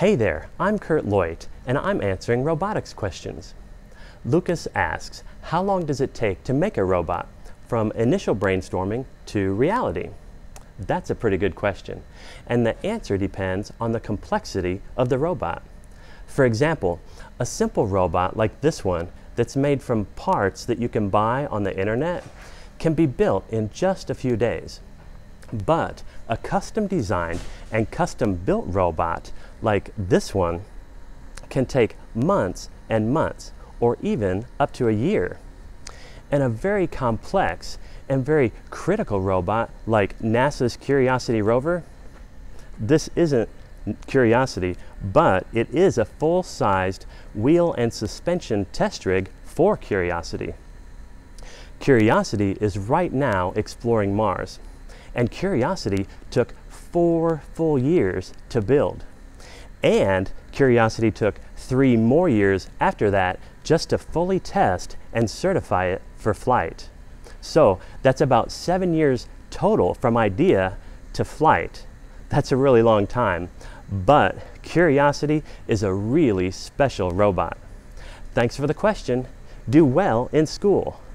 Hey there, I'm Kurt Leucht, and I'm answering robotics questions. Lucas asks, how long does it take to make a robot from initial brainstorming to reality? That's a pretty good question, and the answer depends on the complexity of the robot. For example, a simple robot like this one that's made from parts that you can buy on the internet can be built in just a few days. But a custom designed and custom built robot like this one can take months and months, or even up to a year. And a very complex and very critical robot like NASA's Curiosity rover, this isn't Curiosity, but it is a full-sized wheel and suspension test rig for Curiosity. Curiosity is right now exploring Mars, and Curiosity took 4 full years to build. And Curiosity took 3 more years after that just to fully test and certify it for flight. So that's about 7 years total from idea to flight. That's a really long time, but Curiosity is a really special robot. Thanks for the question. Do well in school.